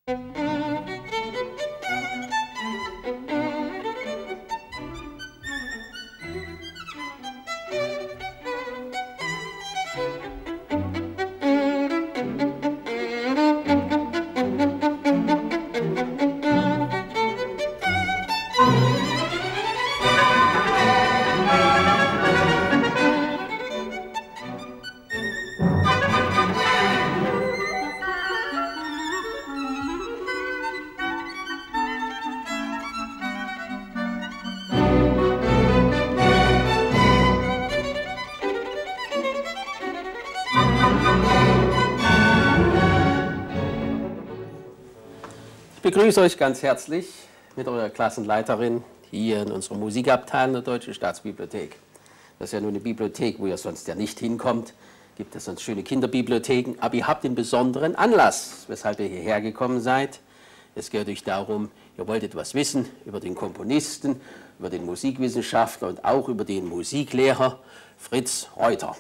Ich begrüße euch ganz herzlich mit eurer Klassenleiterin hier in unserer Musikabteilung der Deutschen Staatsbibliothek. Das ist ja nur eine Bibliothek, wo ihr sonst ja nicht hinkommt. Gibt es sonst schöne Kinderbibliotheken, aber ihr habt einen besonderen Anlass, weshalb ihr hierher gekommen seid. Es geht euch darum, ihr wollt etwas wissen über den Komponisten, über den Musikwissenschaftler und auch über den Musiklehrer Fritz Reuter.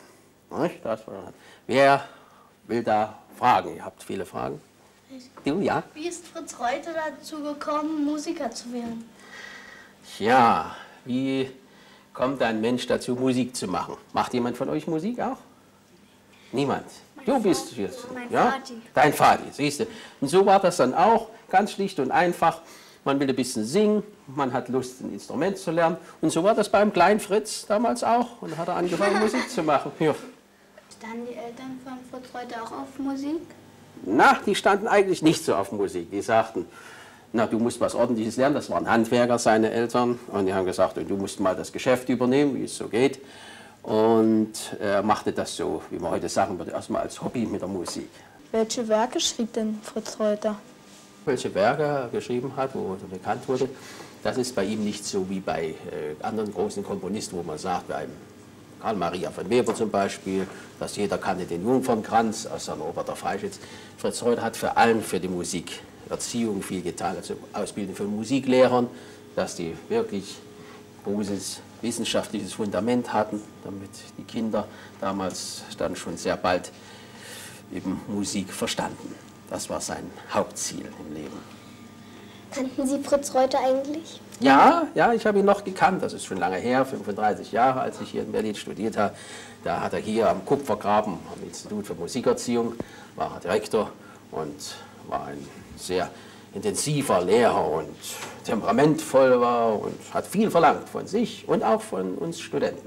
Wer will da fragen? Ihr habt viele Fragen. Du, ja? Wie ist Fritz Reuter dazu gekommen, Musiker zu werden? Ja, wie kommt ein Mensch dazu, Musik zu machen? Macht jemand von euch Musik auch? Niemand. Du bist jetzt. Mein ja? Vati. Dein Vati, siehst du. Und so war das dann auch, ganz schlicht und einfach. Man will ein bisschen singen, man hat Lust, ein Instrument zu lernen. Und so war das beim kleinen Fritz damals auch. Und da hat er angefangen, Musik zu machen. Ja. Standen die Eltern von Fritz Reuter auch auf Musik? Na, die standen eigentlich nicht so auf Musik. Die sagten, na, du musst was Ordentliches lernen. Das waren Handwerker, seine Eltern. Und die haben gesagt, du musst mal das Geschäft übernehmen, wie es so geht. Und er machte das so, wie man heute sagen würde, erstmal als Hobby mit der Musik. Welche Werke schrieb denn Fritz Reuter? Welche Werke er geschrieben hat, wo er bekannt wurde, das ist bei ihm nicht so wie bei anderen großen Komponisten, wo man sagt, bei Karl Maria von Weber zum Beispiel, dass jeder kannte den Jungfernkranz aus seiner Oper Der Freischütz. Fritz Reuter hat vor allem für die Musikerziehung viel getan, also Ausbildung von Musiklehrern, dass die wirklich großes wissenschaftliches Fundament hatten, damit die Kinder damals dann schon sehr bald eben Musik verstanden. Das war sein Hauptziel im Leben. Kannten Sie Fritz Reuter eigentlich? Ja, ich habe ihn noch gekannt. Das ist schon lange her, 35 Jahre, als ich hier in Berlin studiert habe. Da hat er hier am Kupfergraben, am Institut für Musikerziehung, war er Direktor und war ein sehr intensiver Lehrer und temperamentvoll war und hat viel verlangt von sich und auch von uns Studenten.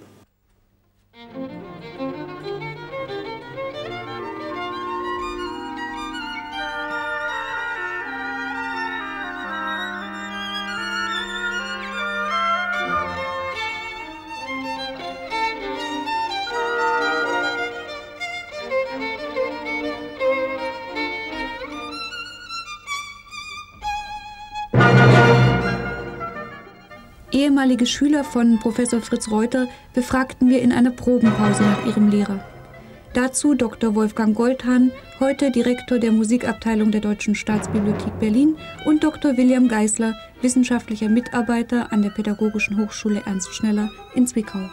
Ehemalige Schüler von Professor Fritz Reuter befragten wir in einer Probenpause nach ihrem Lehrer. Dazu Dr. Wolfgang Goldhahn, heute Direktor der Musikabteilung der Deutschen Staatsbibliothek Berlin, und Dr. William Geisler, wissenschaftlicher Mitarbeiter an der Pädagogischen Hochschule Ernst Schneller in Zwickau.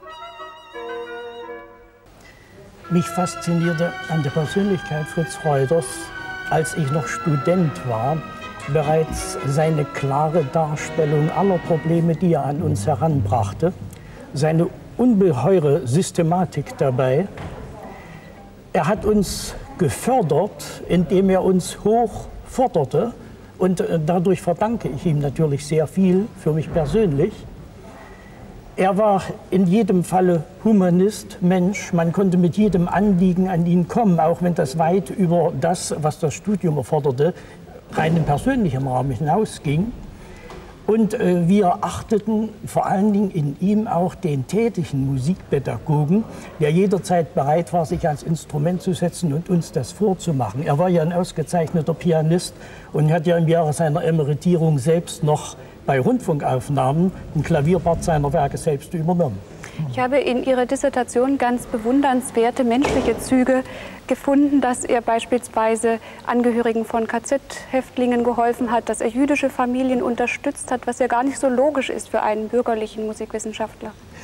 Mich faszinierte an der Persönlichkeit Fritz Reuters, als ich noch Student war, bereits seine klare Darstellung aller Probleme, die er an uns heranbrachte, seine ungeheure Systematik dabei. Er hat uns gefördert, indem er uns hoch forderte, und dadurch verdanke ich ihm natürlich sehr viel für mich persönlich. Er war in jedem Falle Humanist, Mensch. Man konnte mit jedem Anliegen an ihn kommen, auch wenn das weit über das, was das Studium erforderte, rein im persönlichen Rahmen hinausging. Und wir achteten vor allen Dingen in ihm auch den tätigen Musikpädagogen, der jederzeit bereit war, sich ans Instrument zu setzen und uns das vorzumachen. Er war ja ein ausgezeichneter Pianist und hat ja im Jahre seiner Emeritierung selbst noch bei Rundfunkaufnahmen ein Klavierband seiner Werke selbst übernommen. Ich habe in Ihrer Dissertation ganz bewundernswerte menschliche Züge gefunden, dass er beispielsweise Angehörigen von KZ-Häftlingen geholfen hat, dass er jüdische Familien unterstützt hat, was ja gar nicht so logisch ist für einen bürgerlichen Musikwissenschaftler.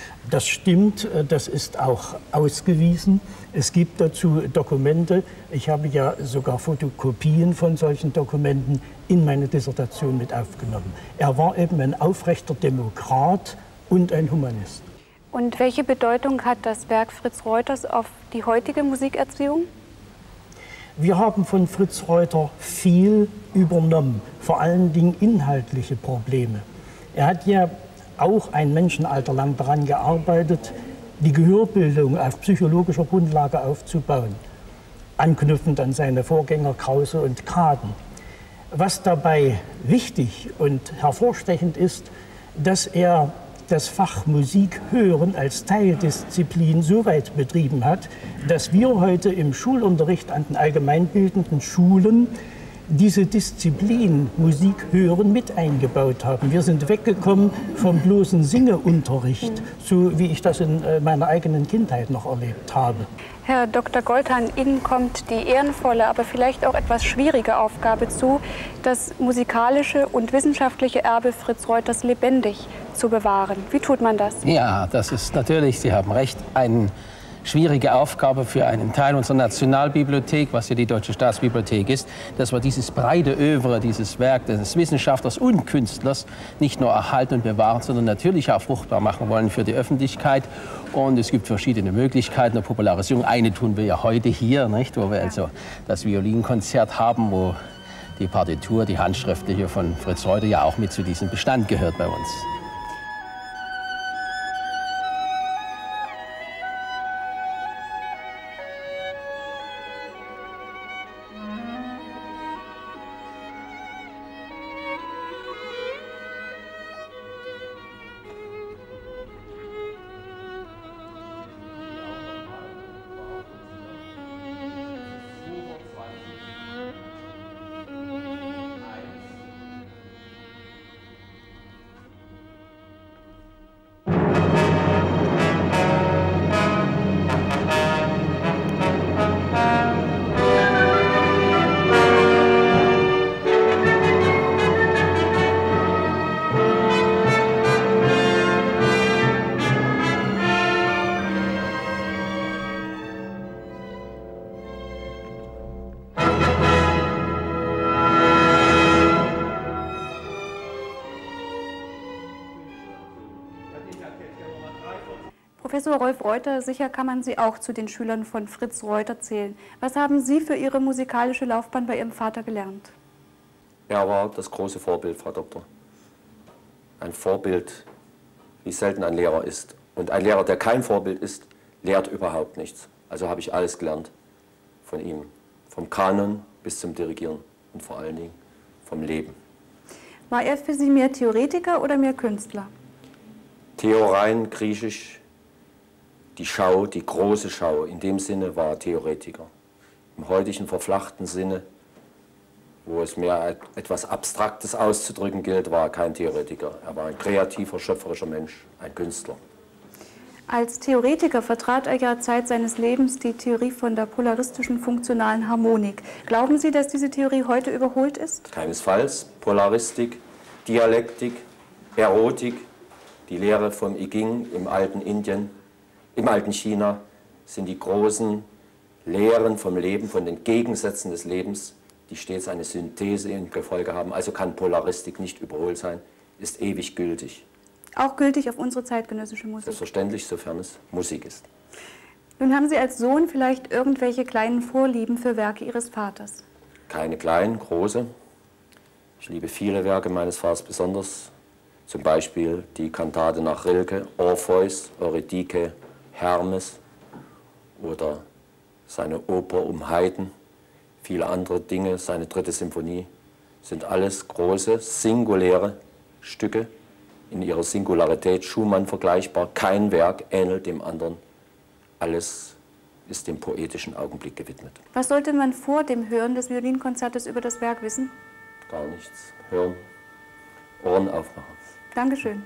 Das stimmt, das ist auch ausgewiesen. Es gibt dazu Dokumente. Ich habe ja sogar Fotokopien von solchen Dokumenten in meine Dissertation mit aufgenommen. Er war eben ein aufrechter Demokrat und ein Humanist. Und welche Bedeutung hat das Werk Fritz Reuters auf die heutige Musikerziehung? Wir haben von Fritz Reuter viel übernommen, vor allen Dingen inhaltliche Probleme. Er hat ja auch ein Menschenalter lang daran gearbeitet, die Gehörbildung auf psychologischer Grundlage aufzubauen, anknüpfend an seine Vorgänger Krause und Kaden. Was dabei wichtig und hervorstechend ist, dass er das Fach Musik hören als Teildisziplin so weit betrieben hat, dass wir heute im Schulunterricht an den allgemeinbildenden Schulen diese Disziplin Musik hören mit eingebaut haben. Wir sind weggekommen vom bloßen Singeunterricht, so wie ich das in meiner eigenen Kindheit noch erlebt habe. Herr Dr. Goldhahn, Ihnen kommt die ehrenvolle, aber vielleicht auch etwas schwierige Aufgabe zu, das musikalische und wissenschaftliche Erbe Fritz Reuters lebendig zu bewahren. Wie tut man das? Ja, das ist natürlich, Sie haben recht, eine schwierige Aufgabe für einen Teil unserer Nationalbibliothek, was ja die Deutsche Staatsbibliothek ist, dass wir dieses breite Övre, dieses Werk des Wissenschaftlers und Künstlers nicht nur erhalten und bewahren, sondern natürlich auch fruchtbar machen wollen für die Öffentlichkeit. Und es gibt verschiedene Möglichkeiten der Popularisierung. Eine tun wir ja heute hier, nicht? Wo wir also das Violinkonzert haben, wo die Partitur, die handschriftliche von Fritz Reuter ja auch mit zu diesem Bestand gehört bei uns. Professor Rolf Reuter, sicher kann man Sie auch zu den Schülern von Fritz Reuter zählen. Was haben Sie für Ihre musikalische Laufbahn bei Ihrem Vater gelernt? Er war das große Vorbild, Frau Doktor. Ein Vorbild, wie selten ein Lehrer ist. Und ein Lehrer, der kein Vorbild ist, lehrt überhaupt nichts. Also habe ich alles gelernt von ihm. Vom Kanon bis zum Dirigieren und vor allen Dingen vom Leben. War er für Sie mehr Theoretiker oder mehr Künstler? Theorein, griechisch, die Schau, die große Schau. In dem Sinne war er Theoretiker. Im heutigen verflachten Sinne, wo es mehr etwas Abstraktes auszudrücken gilt, war er kein Theoretiker. Er war ein kreativer, schöpferischer Mensch, ein Künstler. Als Theoretiker vertrat er ja Zeit seines Lebens die Theorie von der polaristischen funktionalen Harmonik. Glauben Sie, dass diese Theorie heute überholt ist? Keinesfalls. Polaristik, Dialektik, Erotik, die Lehre vom I Ching im alten Indien, im alten China sind die großen Lehren vom Leben, von den Gegensätzen des Lebens, die stets eine Synthese im Gefolge haben. Also kann Polaristik nicht überholt sein, ist ewig gültig. Auch gültig auf unsere zeitgenössische Musik? Selbstverständlich, sofern es Musik ist. Nun haben Sie als Sohn vielleicht irgendwelche kleinen Vorlieben für Werke Ihres Vaters? Keine kleinen, große. Ich liebe viele Werke meines Vaters besonders. Zum Beispiel die Kantate nach Rilke, Orpheus, Eurydike, Hermes oder seine Oper um Haydn, viele andere Dinge, seine dritte Symphonie, sind alles große, singuläre Stücke, in ihrer Singularität Schumann vergleichbar. Kein Werk ähnelt dem anderen. Alles ist dem poetischen Augenblick gewidmet. Was sollte man vor dem Hören des Violinkonzertes über das Werk wissen? Gar nichts. Hören, Ohren aufmachen. Dankeschön.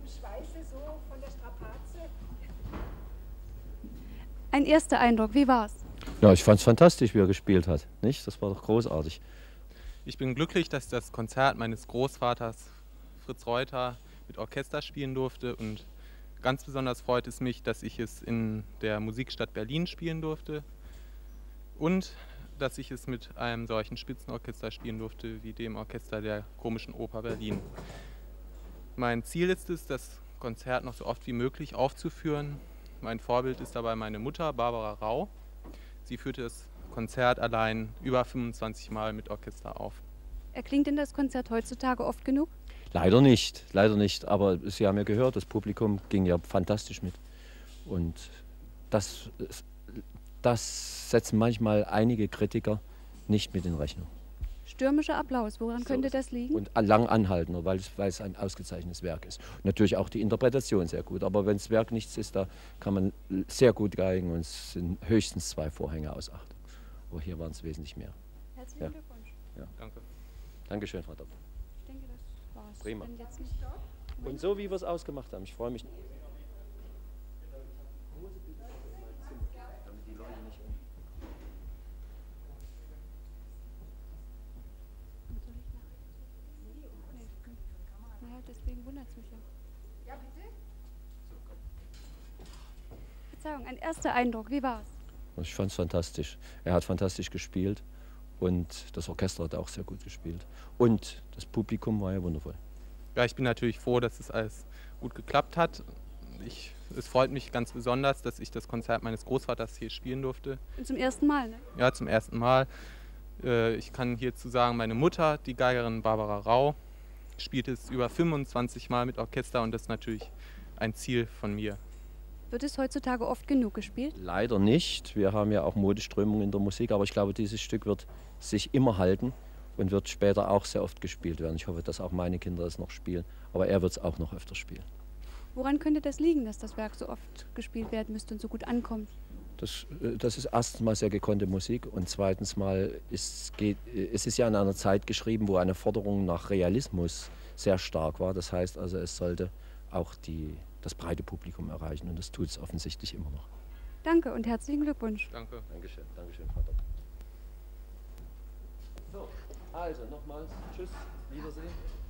Schweiße so von der Strapaze. Ein erster Eindruck, wie war's? Ja, ich fand es fantastisch, wie er gespielt hat. Nicht? Das war doch großartig. Ich bin glücklich, dass ich das Konzert meines Großvaters Fritz Reuter mit Orchester spielen durfte, und ganz besonders freut es mich, dass ich es in der Musikstadt Berlin spielen durfte und dass ich es mit einem solchen Spitzenorchester spielen durfte wie dem Orchester der Komischen Oper Berlin. Mein Ziel ist es, das Konzert noch so oft wie möglich aufzuführen. Mein Vorbild ist dabei meine Mutter, Barbara Rau. Sie führte das Konzert allein über 25 Mal mit Orchester auf. Erklingt denn das Konzert heutzutage oft genug? Leider nicht, aber Sie haben ja gehört, das Publikum ging ja fantastisch mit. Und das setzen manchmal einige Kritiker nicht mit in Rechnung. Stürmischer Applaus, woran könnte das liegen? Und lang anhaltender, weil es ein ausgezeichnetes Werk ist. Natürlich auch die Interpretation sehr gut, aber wenn das Werk nichts ist, da kann man sehr gut geigen, und es sind höchstens 2 Vorhänge aus 8. Aber hier waren es wesentlich mehr. Herzlichen Glückwunsch. Ja. Danke. Dankeschön, Frau Doktor. Ich denke, das war's. Prima. Wenn jetzt nicht Und so wie wir es ausgemacht haben, ich freue mich. Naja, deswegen wundert es mich ja. Ja, bitte? Verzeihung, ein erster Eindruck, wie war's? Ich fand es fantastisch. Er hat fantastisch gespielt und das Orchester hat auch sehr gut gespielt. Und das Publikum war ja wundervoll. Ja, ich bin natürlich froh, dass es alles gut geklappt hat. Es freut mich ganz besonders, dass ich das Konzert meines Großvaters hier spielen durfte. Und zum ersten Mal, ne? Ja, zum ersten Mal. Ich kann hierzu sagen, meine Mutter, die Geigerin Barbara Rau, spielt es über 25 Mal mit Orchester, und das ist natürlich ein Ziel von mir. Wird es heutzutage oft genug gespielt? Leider nicht. Wir haben ja auch Modeströmungen in der Musik, aber ich glaube, dieses Stück wird sich immer halten und wird später auch sehr oft gespielt werden. Ich hoffe, dass auch meine Kinder es noch spielen, aber er wird es auch noch öfter spielen. Woran könnte das liegen, dass das Werk so oft gespielt werden müsste und so gut ankommt? Das ist erstens mal sehr gekonnte Musik, und zweitens mal es ist ja in einer Zeit geschrieben, wo eine Forderung nach Realismus sehr stark war. Das heißt also, es sollte auch das breite Publikum erreichen, und das tut es offensichtlich immer noch. Danke und herzlichen Glückwunsch. Danke. Dankeschön, Frau Doktor. So, also nochmals, tschüss, Wiedersehen.